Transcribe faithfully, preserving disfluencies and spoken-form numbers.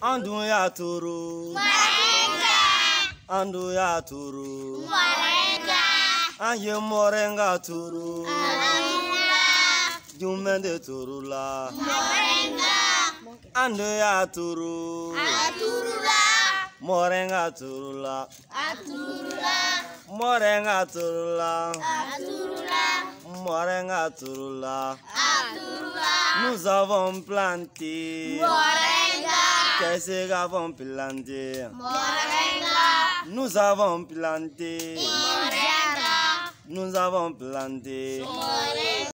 Anduya turu, moringa. Anduya turu, Moringa. Anye moringa turu, Aturula. Jumende turula, Moringa. Anduya turu, Aturula. moringa turula, Aturula. moringa turula, Aturula. moringa turula. Aturula. Nous avons planté, Moringa. qu'est-ce qu'avons planté? Moringa. Nous avons planté, Moringa. nous avons planté. Moringa.